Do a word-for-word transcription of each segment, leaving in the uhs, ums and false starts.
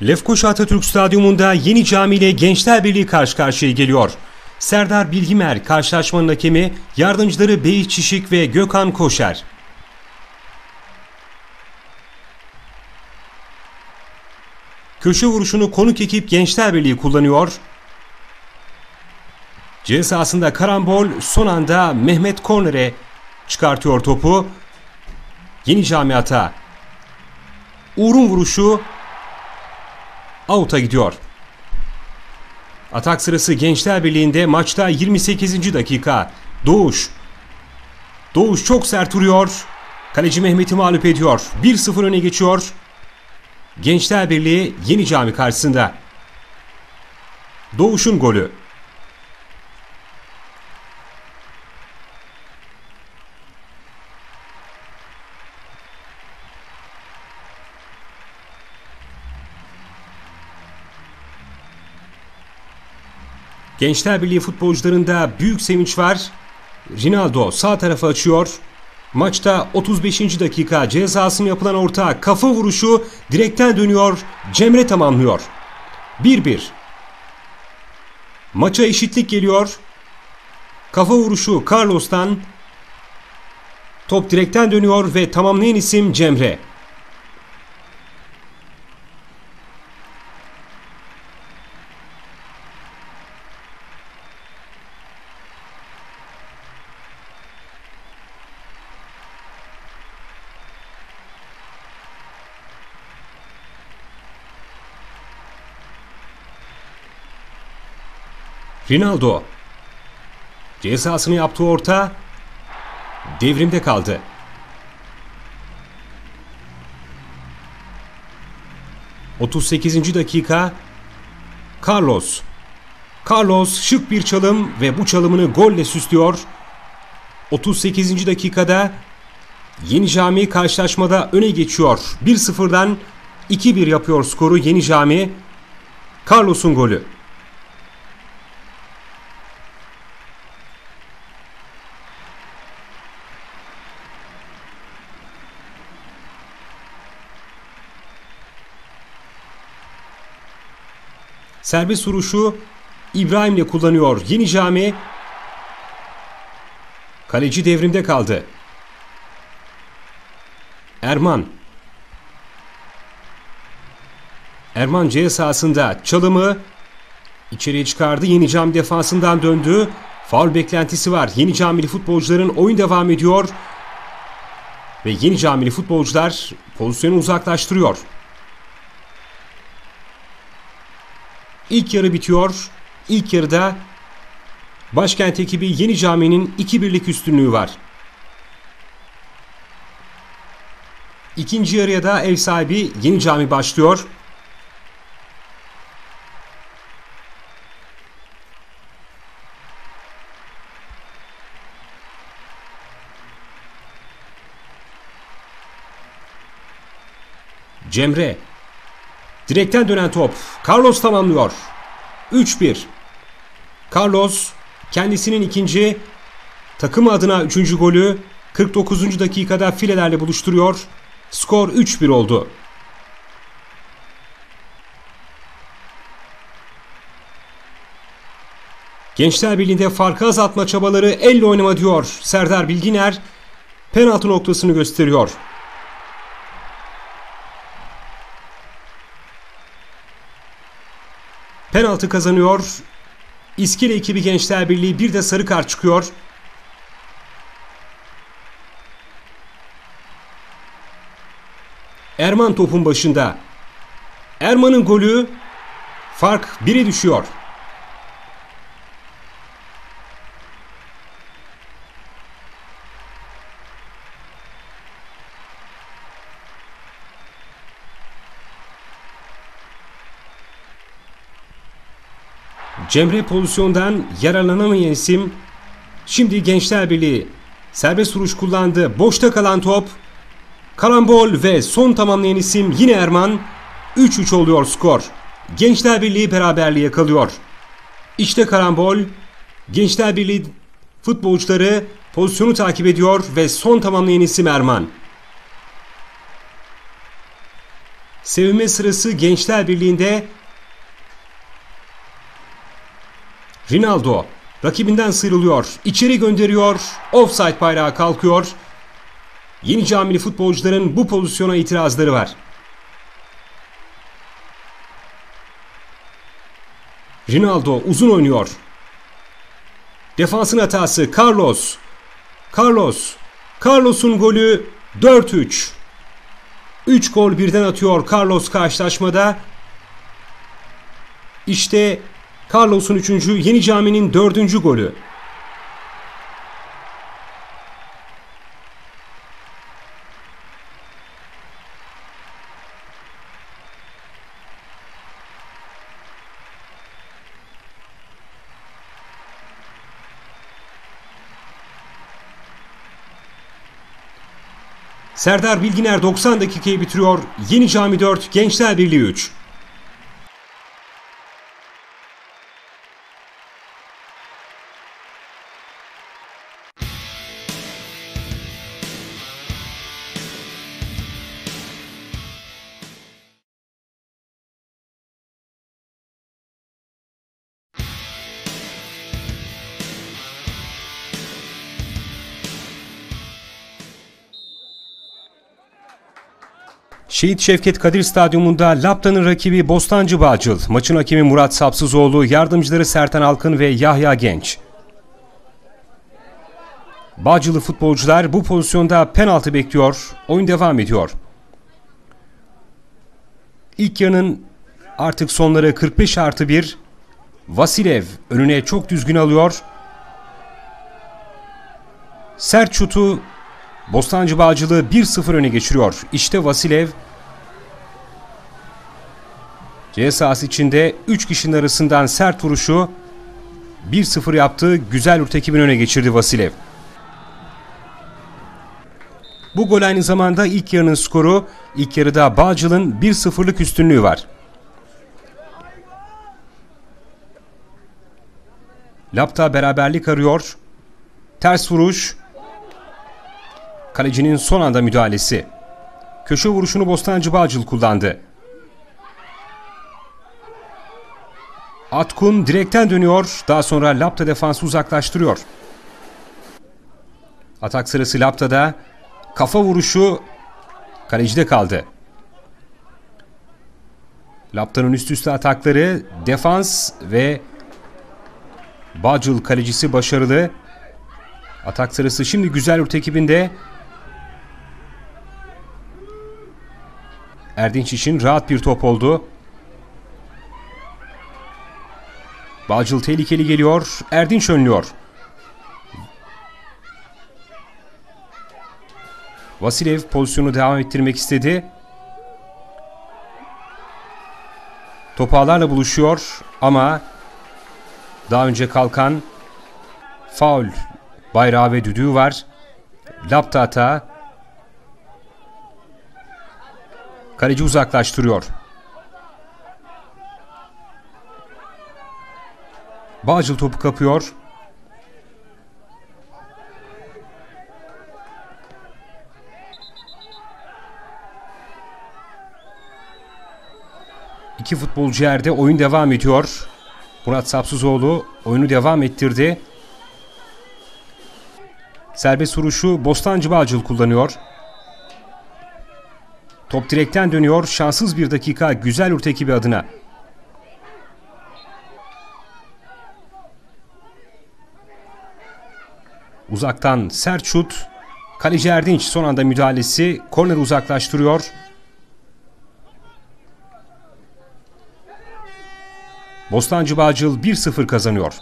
Lefkoşa Atatürk Stadyumunda Yeni Cami ile Gençler Birliği karşı karşıya geliyor. Serdar Bilgimer karşılaşmanın hakemi, yardımcıları Beyiç Çişik ve Gökhan Koşer. Köşe vuruşunu konuk ekip Gençler Birliği kullanıyor. Ceza sahasında karambol, son anda Mehmet kornere çıkartıyor topu. Yeni Cami hata. Uğur'un vuruşu out'a gidiyor. Atak sırası Gençler Birliği'nde, maçta yirmi sekizinci dakika. Doğuş. Doğuş çok sert vuruyor. Kaleci Mehmet'i mağlup ediyor. bir sıfır öne geçiyor. Gençler Birliği Yeni Cami karşısında. Doğuş'un golü. Gençler Birliği futbolcularında büyük sevinç var. Ronaldo sağ tarafa açıyor. Maçta otuz beşinci dakika ceza sahasına yapılan orta kafa vuruşu direkten dönüyor. Cemre tamamlıyor. bir bir. Maça eşitlik geliyor. Kafa vuruşu Carlos'tan. Top direkten dönüyor ve tamamlayan isim Cemre. Ronaldo. Ceza sahasına yaptığı orta devrimde kaldı. otuz sekizinci dakika. Carlos. Carlos şık bir çalım ve bu çalımını golle süslüyor. otuz sekizinci dakikada Yeni Cami karşılaşmada öne geçiyor. bir sıfırdan iki bir yapıyor skoru Yeni Cami. Carlos'un golü. Serbest vuruşu İbrahim'le kullanıyor Yeni Cami. Kaleci devrimde kaldı. Erman. Erman ceza sahasında çalımı içeriye çıkardı. Yeni Cami defansından döndü. Faul beklentisi var. Yeni Camili futbolcuların oyun devam ediyor. Ve Yeni Camili futbolcular pozisyonu uzaklaştırıyor. İlk yarı bitiyor. İlk yarıda Başkent ekibi Yeni Cami'nin iki birlik üstünlüğü var. İkinci yarıya da ev sahibi Yeni Cami başlıyor. Cemre. Direkten dönen top. Carlos tamamlıyor. üç bir. Carlos kendisinin ikinci, takımı adına üçüncü golü kırk dokuzuncu dakikada filelerle buluşturuyor. Skor üç bir oldu. Gençler Birliği'nde farkı azaltma çabaları, elle oynama diyor Serdar Bilginer. Penaltı noktasını gösteriyor. Penaltı kazanıyor İskele ekibi Gençler Birliği, bir de sarı kart çıkıyor. Erman topun başında. Erman'ın golü, fark bire düşüyor. Cemre pozisyondan yararlanamayan isim. Şimdi Gençler Birliği serbest vuruş kullandı. Boşta kalan top. Karambol ve son tamamlayan isim yine Erman. üç üç oluyor skor. Gençler Birliği beraberliği yakalıyor. İşte karambol. Gençler Birliği futbolcuları pozisyonu takip ediyor ve son tamamlayan isim Erman. Sevinme sırası Gençler Birliği'nde. Ronaldo rakibinden sıyrılıyor. İçeri gönderiyor. Offside bayrağı kalkıyor. Yenicamili futbolcuların bu pozisyona itirazları var. Ronaldo uzun oynuyor. Defansın hatası Carlos. Carlos. Carlos'un golü dört üç. üç gol birden atıyor Carlos karşılaşmada. İşte Carlos'un üçüncü, Yenicami'nin dördüncü golü. Serdar Bilginer doksan dakikayı bitiriyor. Yenicami dört, Gençler Birliği üç. Şehit Şevket Kadir Stadyumunda Lapta'nın rakibi Bostancı Bağcıl. Maçın hakemi Murat Sapsızoğlu, yardımcıları Sertan Alkın ve Yahya Genç. Bağcılı futbolcular bu pozisyonda penaltı bekliyor. Oyun devam ediyor. İlk yarının artık sonları kırk beş artı bir. Vasilev önüne çok düzgün alıyor. Sert şutu Bostancı Bağcılı bir sıfır öne geçiriyor. İşte Vasilev. Ceza sahası içinde üç kişinin arasından sert vuruşu bir sıfır yaptı. Güzel ekibin öne geçirdi Vasilev. Bu gol aynı zamanda ilk yarının skoru. İlk yarıda Bağcıl'ın bir sıfırlık üstünlüğü var. Lapta beraberlik arıyor. Ters vuruş. Kalecinin son anda müdahalesi. Köşe vuruşunu Bostancı Bağcıl kullandı. Atkun direkten dönüyor. Daha sonra Lapta defansı uzaklaştırıyor. Atak sırası Lapta'da. Kafa vuruşu kalecide kaldı. Lapta'nın üst üste atakları, defans ve Bağcıl kalecisi başarılı. Atak sırası şimdi Güzelyurt ekibinde. Erdinç için rahat bir top oldu. Bağcıl tehlikeli geliyor. Erdinç önlüyor. Vasilev pozisyonu devam ettirmek istedi. Top ağlarla buluşuyor ama daha önce kalkan faul bayrağı ve düdüğü var. Lapta hata. Kaleci uzaklaştırıyor. Bağcıl topu kapıyor. İki futbolcu yerde, oyun devam ediyor. Murat Sapsızoğlu oyunu devam ettirdi. Serbest vuruşu Bostancı Bağcıl kullanıyor. Top direkten dönüyor. Şanssız bir dakika Güzelyurt ekibi adına. Uzaktan sert şut. Kaleci Erdinç son anda müdahalesi. Korneri uzaklaştırıyor. Bostancı Bağcıl bir sıfır kazanıyor.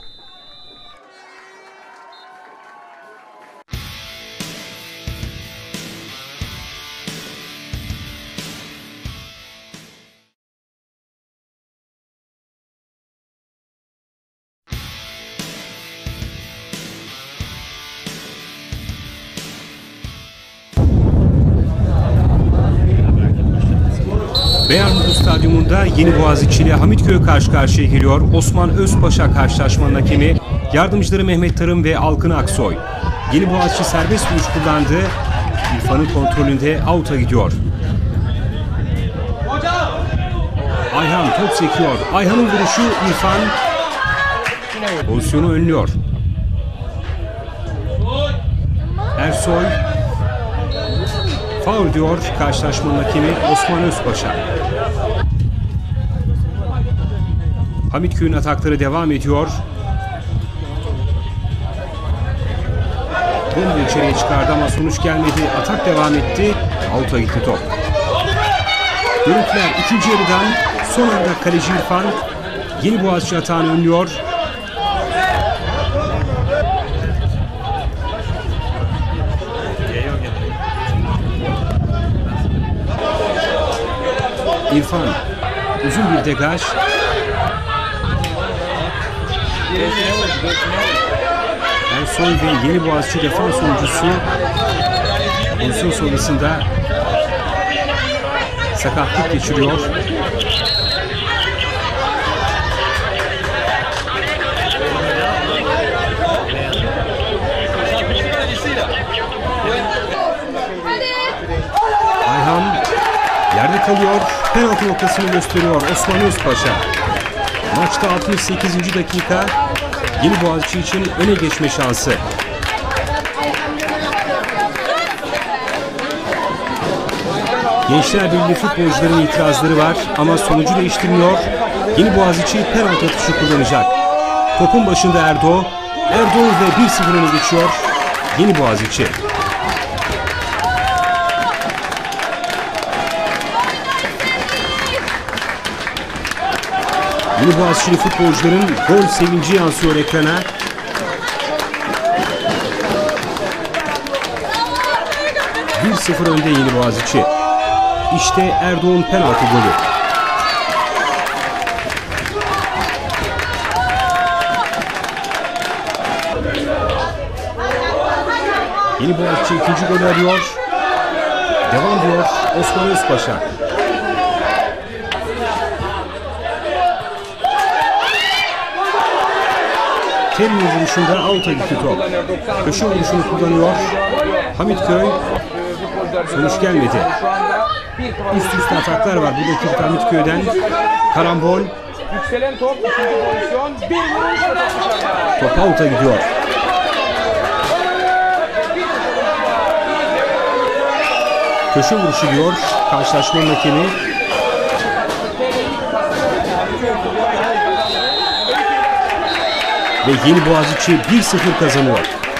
Beyarmutlu Stadyumunda Yeniboğaziçi ile Hamitköy karşı karşıya geliyor. Osman Özpaşa karşılaşmanın hakemi, yardımcıları Mehmet Tarım ve Alkın Aksoy. Yeniboğaziçi serbest vuruş kullandı. İrfan'ın kontrolünde out'a gidiyor. Hocam! Ayhan top sekiyor. Ayhan'ın vuruşu İrfan pozisyonu önlüyor. Ersoy faul diyor karşılaşmanın hakemi Osman Özpaşa. Hamitköy'ün atakları devam ediyor. Bomba içeriye çıkardı ama sonuç gelmedi. Atak devam etti. Out'a gitti top. Görüntüler ikinci yarıdan son anda kaleci İrfan Yeniboğaziçi atağını önlüyor. İrfan uzun bir degaj. Ersoy ve Yeniboğaziçi defans oyuncusu pozisyon sonrasında sakatlık geçiriyor. Ayhan yerde kalıyor. Penaltı noktasını gösteriyor Osman Özpaşa. Maçta altmış sekizinci dakika Yeniboğaziçi için öne geçme şansı. Gençler Birliği futbolcuların itirazları var ama sonucu değiştirmiyor. Yeniboğaziçi penaltı atışı kullanacak. Topun başında Erdo. Erdo ve bir sıfır öne geçiyor Yeniboğaziçi. Yeniboğaziçi'li futbolcuların gol sevinci yansıyor ekrana. bir sıfır önde Yeniboğaziçi. İşte Erdoğan penaltı golü. Yeniboğaziçi ikinci golü arıyor. Devam diyor Osman Özpaşa. Temin vuruşunda out'a gitti top. Köşe vuruşunu kullanıyor Hamitköy. Sonuç gelmedi. Üst üste ataklar var bu dakika Hamitköy'den. Karambol. Yükselen top, ikinci pozisyon, bir vuruş. Top out'a gidiyor. Köşe vuruşu diyor karşılaşmanın hakemi. Ve Yeniboğaziçi bir sıfır kazanıyor.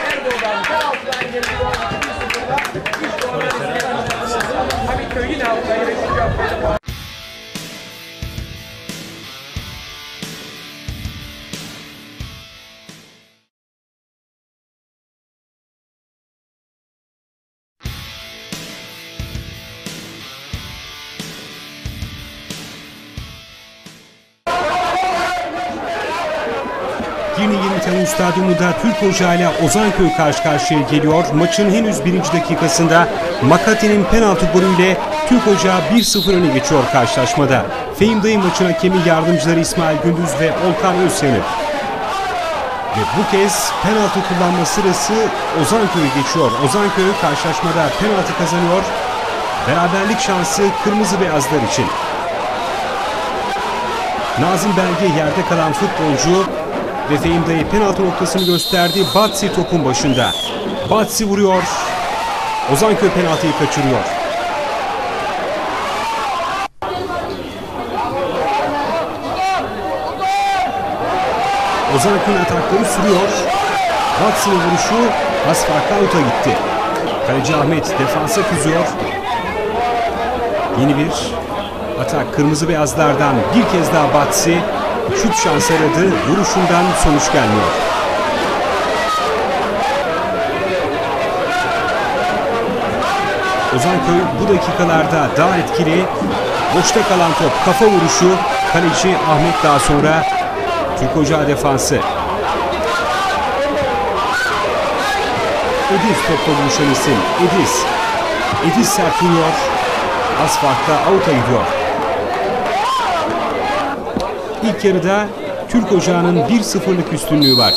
Yeni Yeni Temmuz Stadyumunda Türk Hoca ile Ozanköy karşı karşıya geliyor. Maçın henüz birinci dakikasında Makati'nin penaltı golüyle Türk Hoca bir sıfır öne geçiyor karşılaşmada. Fehim Dayı maçın hakemi yardımcıları İsmail Gündüz ve Olkan Özsenir. Ve bu kez penaltı kullanma sırası Ozanköy'e geçiyor. Ozanköy karşılaşmada penaltı kazanıyor. Beraberlik şansı kırmızı beyazlar için. Nazım Belge yerde kalan futbolcu ve Fehim Dayı penaltı noktasını gösterdi. Batsi topun başında. Batsi vuruyor. Ozanköy penaltıyı kaçırıyor. Ozanköy'ün atakları sürüyor. Batsi'nin vuruşu az farklı out'a gitti. Kaleci Ahmet defansa kızıyor. Yeni bir atak kırmızı beyazlardan bir kez daha Batsi. Şut şansı aradı. Vuruşundan sonuç gelmiyor. Ozanköy bu dakikalarda daha etkili. Boşta kalan top kafa vuruşu. Kaleci Ahmet daha sonra Türk Hoca defansı. Ediz topla buluşan isim. Ediz. Ediz sert vuruyor. Az farkla out'a gidiyor. İlk yarıda Türk Ocağı'nın bir sıfırlık üstünlüğü var.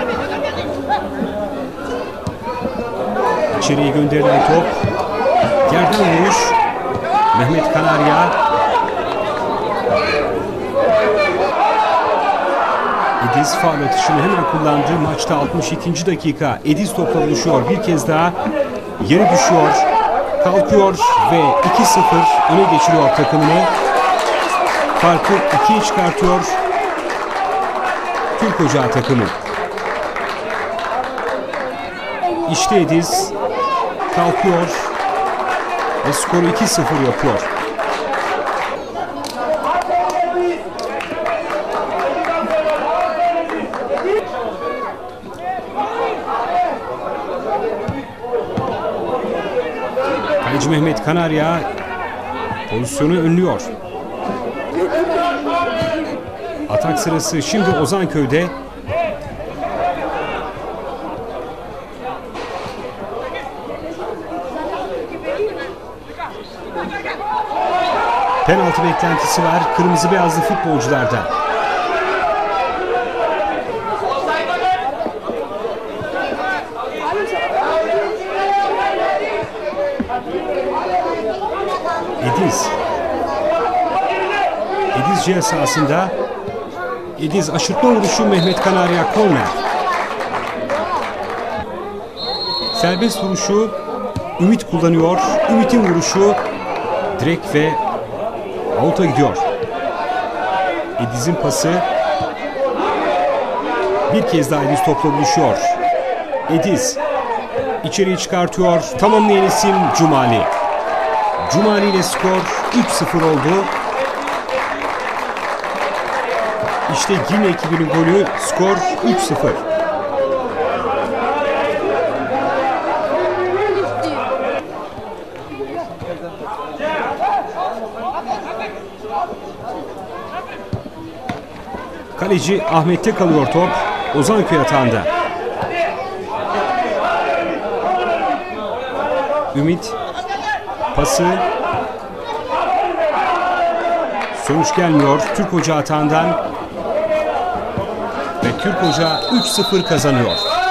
İçeriye gönderilen top Son vuruş. Mehmet Kanarya. Ediz faul atışını hemen kullandı. Maçta altmış ikinci dakika. Ediz topla buluşuyor. Bir kez daha yere düşüyor. Kalkıyor ve iki sıfır öne geçiriyor takımını. Farkı ikiye çıkartıyor Türk Ocağı takımı. İşte Ediz kalkıyor ve skoru iki sıfır yapıyor. Kaleci Mehmet Kanarya pozisyonu önlüyor. Atak sırası şimdi Ozanköy'de. Penaltı beklentisi var kırmızı beyazlı futbolcularda. Ediz. Ediz ceza sahasında. Ediz aşırtma vuruşu Mehmet Kanarya korner. Serbest vuruşu Ümit kullanıyor. Ümit'in vuruşu direkt ve out'a gidiyor. Ediz'in pası. Bir kez daha Ediz topla buluşuyor. Ediz içeriye çıkartıyor. Tamamlayan isim Cumali. Cumali ile skor üç sıfır oldu. İşte yine ekibinin golü, skor üç sıfır. Kaleci Ahmet'te kalıyor top. Ozanköy atağında. Ümit pası. Sonuç gelmiyor. Türk Ocağı atağından ve Türk Ocağı üç sıfır kazanıyor.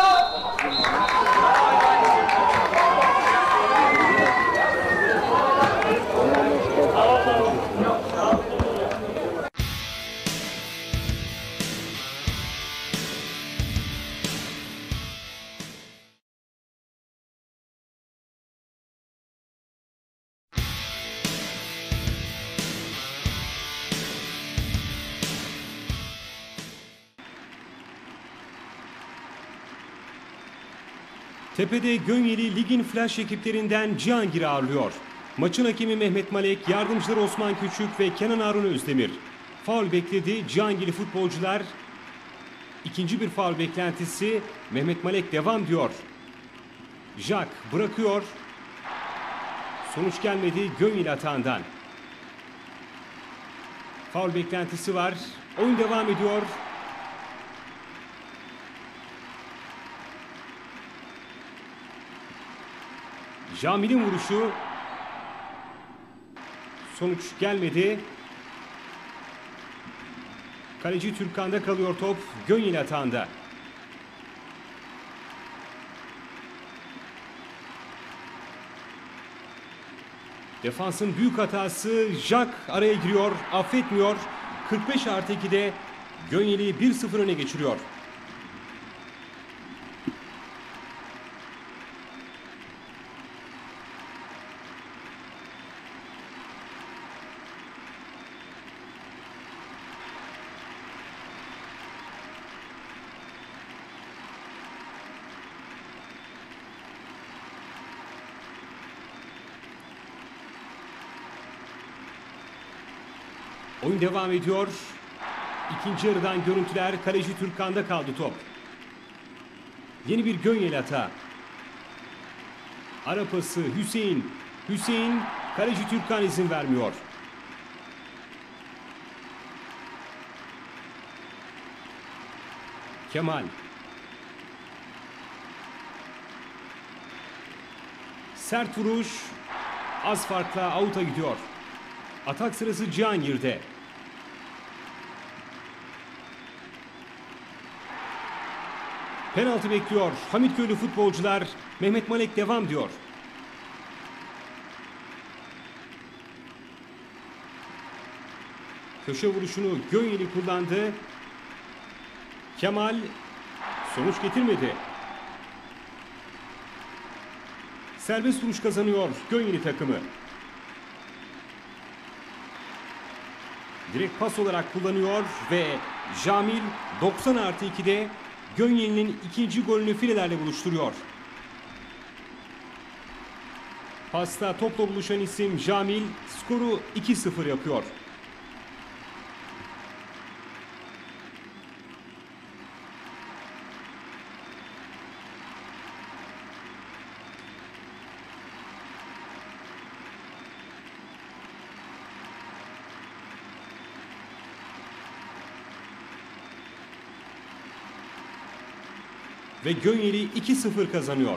Tepede Gönyeli ligin flash ekiplerinden Cihangir'i ağırlıyor. Maçın hakemi Mehmet Malek, yardımcıları Osman Küçük ve Kenan Harun Özdemir. Faul bekledi Cihangirli futbolcular. İkinci bir faul beklentisi. Mehmet Malek devam diyor. Jack bırakıyor. Sonuç gelmedi Gönyeli atağından. Faul beklentisi var. Oyun devam ediyor. Camil'in vuruşu. Sonuç gelmedi. Kaleci Türkan'da kalıyor top. Gönyeli atağında. Defansın büyük hatası. Jack araya giriyor. Affetmiyor. kırk beş artı ikide Gönyeli bir sıfır öne geçiriyor. Oyun devam ediyor. İkinci yarıdan görüntüler. Kaleci Türkan'da kaldı top. Yeni bir Gönyeli hata. Ara pası Hüseyin. Hüseyin, kaleci Türkan izin vermiyor. Kemal. Sert vuruş. Az farkla out'a gidiyor. Atak sırası Cihangir'de. Penaltı bekliyor Hamitköylü futbolcular. Mehmet Malek devam diyor. Köşe vuruşunu Gönyeli kullandı. Kemal sonuç getirmedi. Serbest vuruş kazanıyor Gönyeli takımı. Direkt pas olarak kullanıyor ve Jamil doksan artı ikide Gönyeli'nin ikinci golünü filelerle buluşturuyor. Pasta topla buluşan isim Jamil skoru iki sıfır yapıyor. Ve Gönyeli iki sıfır kazanıyor.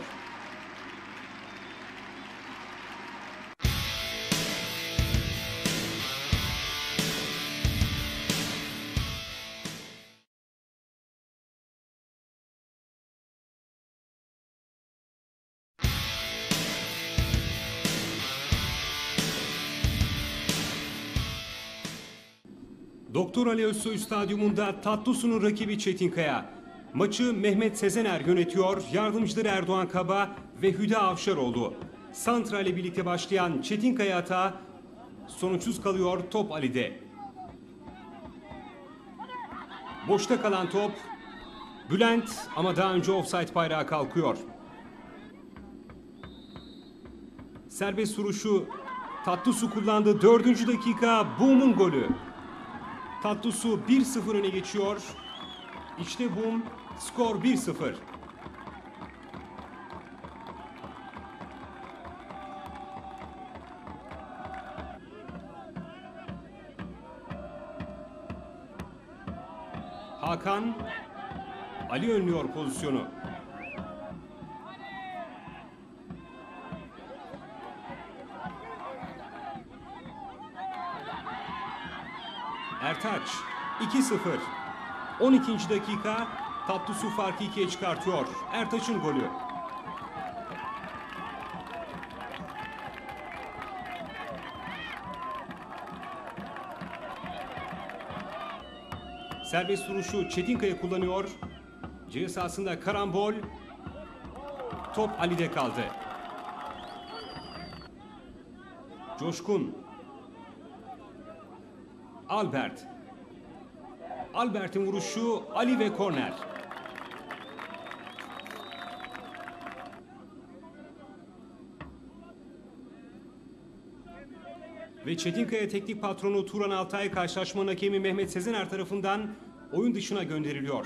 Doktor Ali Özsoy Stadyumunda Tatlısu'nun rakibi Çetinkaya. Maçı Mehmet Sezener yönetiyor, yardımcıları Erdoğan Kaba ve Hüda Avşaroğlu. Santra ile birlikte başlayan Çetinkaya atağı sonuçsuz kalıyor, top Ali'de. Boşta kalan top Bülent ama daha önce offside bayrağı kalkıyor. Serbest vuruşu Tatlısu kullandı. Dördüncü dakika Boom'un golü. Tatlısu bir sıfır öne geçiyor. İşte Boom, skor bir sıfır. Hakan, Ali önlüyor pozisyonu. Ertaç, iki sıfır. on ikinci dakika Tatlısu farkı ikiye çıkartıyor. Ertaç'ın golü. Serbest vuruşu Çetinkaya kullanıyor. Ceza sahasında karambol. Top Ali'de kaldı. Coşkun. Albert. Albert'in vuruşu Ali ve korner. Ve Çetinkaya teknik patronu Turan Altay karşılaşmanın hakemi Mehmet Sezener tarafından oyun dışına gönderiliyor.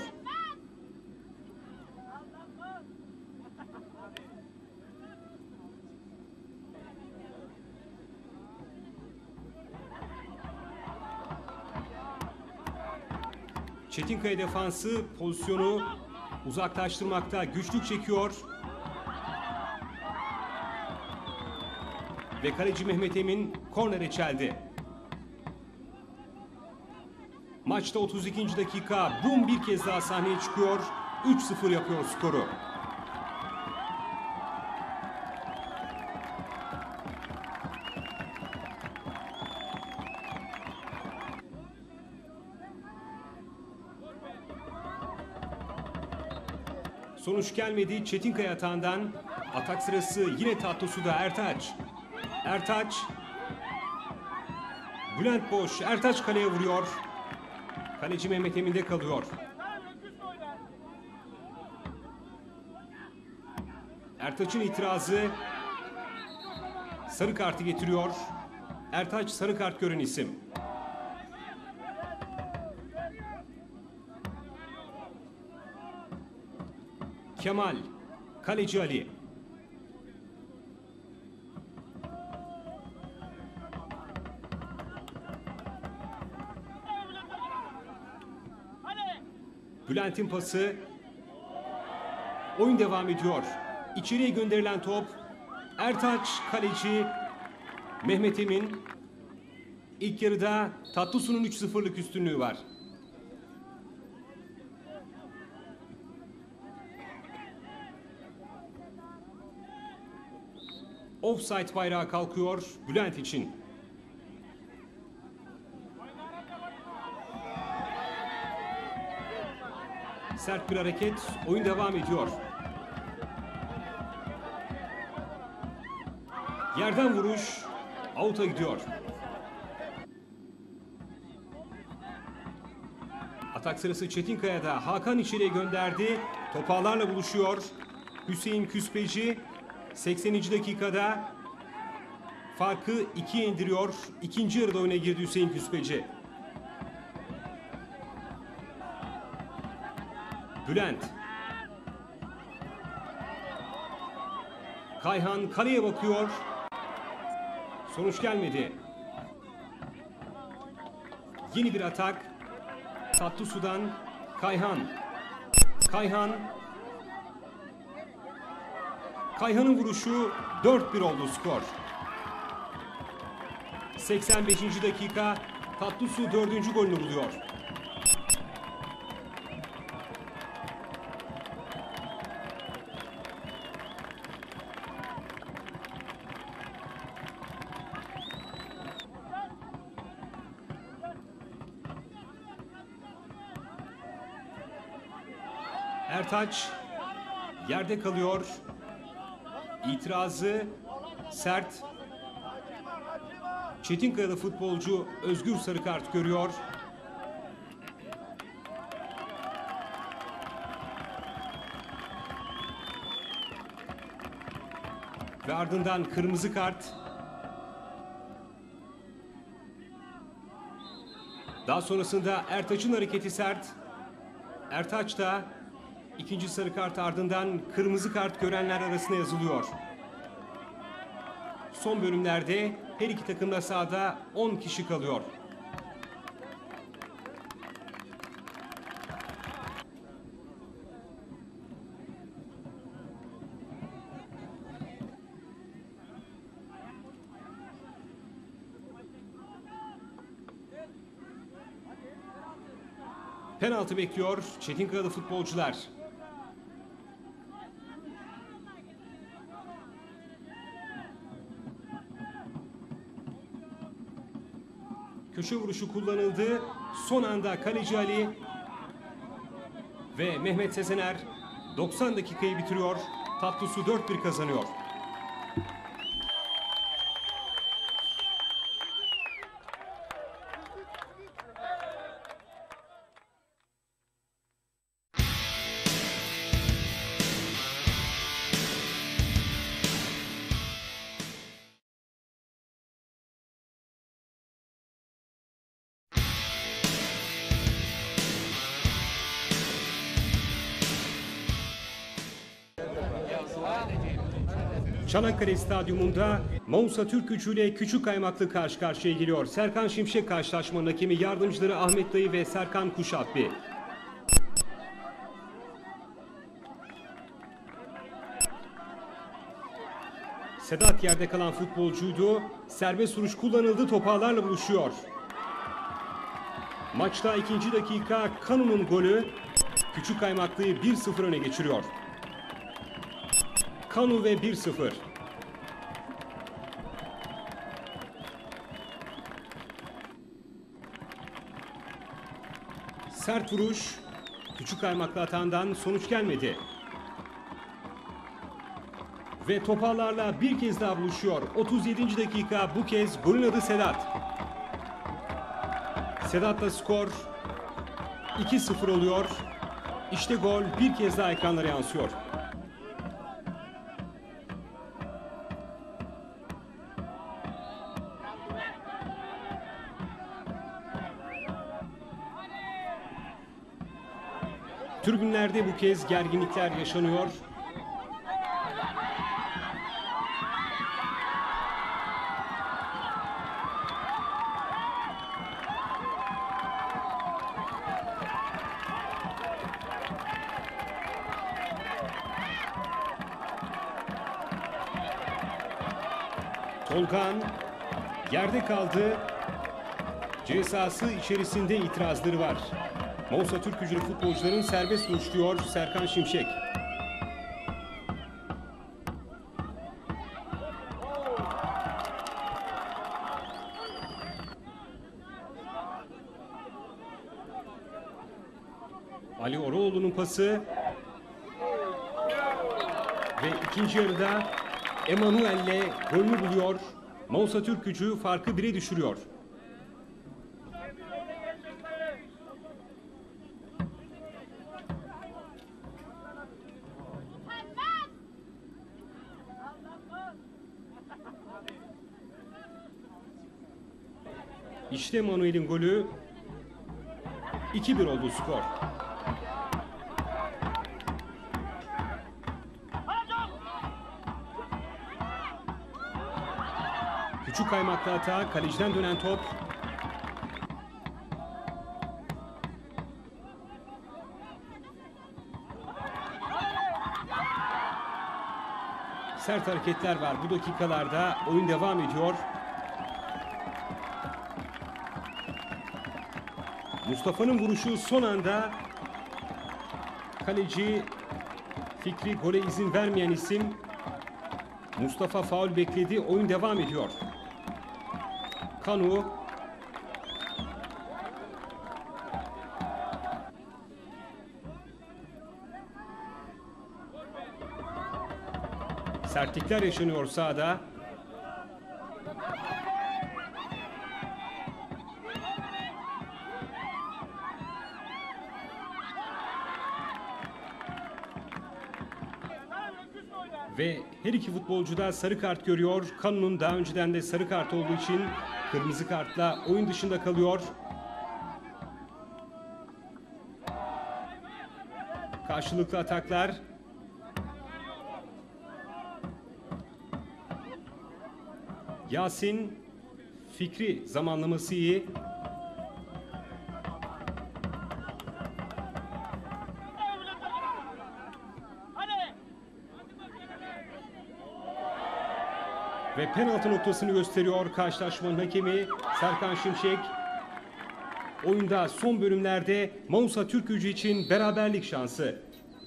Çetinkaya defansı pozisyonu uzaklaştırmakta güçlük çekiyor. Ve kaleci Mehmet Emin kornere çeldi. Maçta otuz ikinci dakika Boom bir kez daha sahneye çıkıyor. üç sıfır yapıyor skoru. Sonuç gelmedi Çetinkaya atağından. Atak sırası yine Tatlısu'da Ertaç. Ertaç. Bülent boş. Ertaç kaleye vuruyor. Kaleci Mehmet Emin'de kalıyor. Ertaç'ın itirazı sarı kartı getiriyor. Ertaç sarı kart gören isim. Kemal, kaleci Ali. Bülent'in pası. Oyun devam ediyor. İçeriye gönderilen top. Ertaç, kaleci Mehmet Emin. İlk yarıda Tatlısu'nun üç sıfırlık üstünlüğü var. Offside bayrağı kalkıyor Bülent için. Sert bir hareket. Oyun devam ediyor. Yerden vuruş. Out'a gidiyor. Atak sırası Çetinkaya'da. Hakan içeriye gönderdi. Topağlarla buluşuyor. Hüseyin Küspeci sekseninci dakikada farkı ikiye indiriyor. İkinci yarıda oyuna girdi Hüseyin Küspeci. Bülent. Kayhan kaleye bakıyor. Sonuç gelmedi. Yeni bir atak. Tatlısu'dan Kayhan. Kayhan. Kayhan'ın vuruşu dört bir oldu skor. seksen beşinci dakika Tatlısu dördüncü golünü buluyor. Ertaç yerde kalıyor. İtirazı sert. Çetinkaya'lı futbolcu Özgür sarı kart görüyor. Ve ardından kırmızı kart. Daha sonrasında Ertaç'ın hareketi sert. Ertaç da ikinci sarı kart ardından kırmızı kart görenler arasına yazılıyor. Son bölümlerde her iki takım da sahada on kişi kalıyor. Penaltı bekliyor Çetinkaya'lı futbolcular. Köşe vuruşu kullanıldı. Son anda kaleci Ali ve Mehmet Sezener doksan dakikayı bitiriyor. Tatlısu dört bir kazanıyor. Çanakkale Stadyumunda Mausa Türk Gücü ile Küçük Kaymaklı karşı karşıya geliyor. Serkan Şimşek karşılaşmanın hakemi, yardımcıları Ahmet Dayı ve Serkan Kuşatbi. Sedat yerde kalan futbolcuydu. Serbest vuruş kullanıldı, topağlarla buluşuyor. Maçta ikinci dakika Kanu'nun golü Küçük Kaymaklı'yı bir sıfır öne geçiriyor. Kanu ve bir sıfır. Sert vuruş. Küçük Kaymaklı atağından sonuç gelmedi. Ve topağlarla bir kez daha buluşuyor. otuz yedinci dakika, bu kez golün adı Sedat. Sedat'la skor iki sıfır oluyor. İşte gol bir kez daha ekranlara yansıyor. Tribünlerde bu kez gerginlikler yaşanıyor. Tolgan yerde kaldı. C sahası içerisinde itirazları var. Mausa Türk Gücü'lü futbolcuların serbest vuruş diyor Serkan Şimşek. Ali Oraloğlu'nun pası. Ve ikinci yarıda Emanuel'le golünü buluyor. Manisa Türkgücü farkı bire düşürüyor. İşte Emanuel'in golü. iki bir oldu skor. Küçük kaymaklı hata, kaleciden dönen top. Sert hareketler var bu dakikalarda. Oyun devam ediyor. Mustafa'nın vuruşu son anda. Kaleci Fikri gole izin vermeyen isim. Mustafa faul bekledi. Oyun devam ediyor. Kanu. Sertlikler yaşanıyor sahada. Ve her iki futbolcu da sarı kart görüyor. Kanu'nun daha önceden de sarı kart olduğu için kırmızı kartla oyun dışında kalıyor. Karşılıklı ataklar. Yasin, Fikri zamanlaması iyi. Ve penaltı noktasını gösteriyor karşılaşmanın hakemi Serkan Şimşek. Oyunda son bölümlerde Manisa Türkgücü için beraberlik şansı.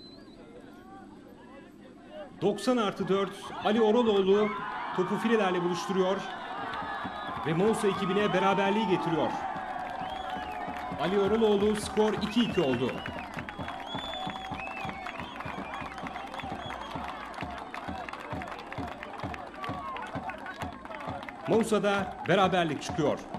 doksan artı dört Ali Oraloğlu topu filelerle buluşturuyor. Ve Manisa ekibine beraberliği getiriyor. Ali Oraloğlu, skor iki iki oldu. Manisa'da beraberlik çıkıyor.